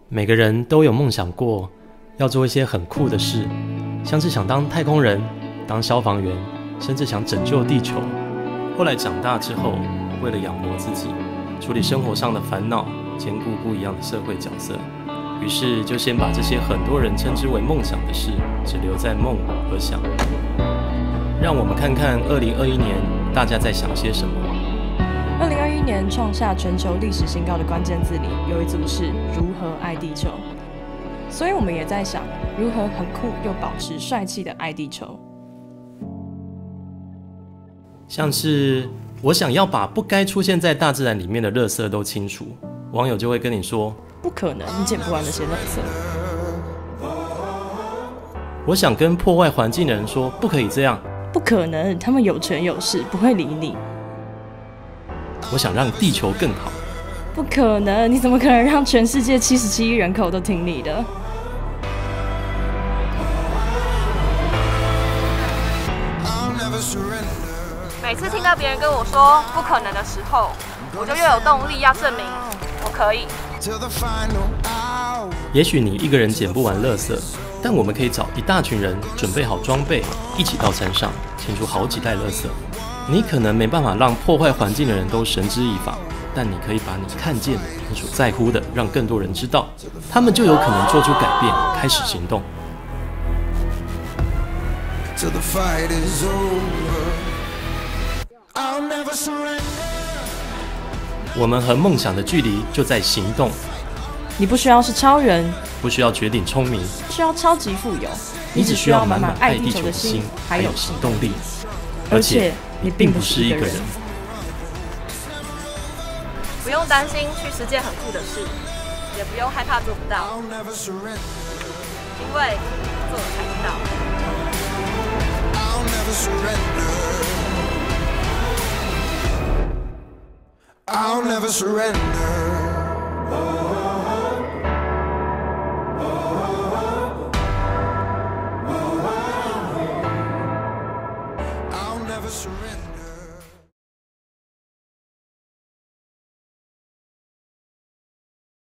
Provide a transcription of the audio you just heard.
每个人都有梦想过要做一些很酷的事，像是想当太空人、当消防员，甚至想拯救地球。后来长大之后，为了养活自己，处理生活上的烦恼，兼顾不一样的社会角色，于是就先把这些很多人称之为梦想的事，只留在梦而想。让我们看看2021年大家在想些什么。 2021年创下全球历史新高的关键字里，有一组是如何爱地球，所以我们也在想如何很酷又保持帅气的爱地球。 像是我想要把不该出现在大自然里面的垃圾都清除，网友就会跟你说不可能，你捡不完那些垃圾。 我想跟破坏环境的人说不可以这样， 不可能，他们有权有势，不会理你。 我想让地球更好， 不可能，你怎么可能让全世界77亿人口都听你的？ 每次听到别人跟我说不可能的时候，我就越有动力要证明我可以。 也许你一个人捡不完垃圾，但我们可以找一大群人，准备好装备，一起到山上清除好几袋垃圾。你可能没办法让破坏环境的人都绳之以法，但你可以把你看见的、你所在乎的，让更多人知道，他们就有可能做出改变，开始行动。我们和梦想的距离就在行动。 你不需要是超人， 不需要绝顶聪明， 不需要超级富有， 你只需要满满爱地球的心，还有行动力。而且你并不是一个人。 不用担心去实践很酷的事，也不用害怕做不到，因为做了才知道。 I'll never surrender. I'll never surrender.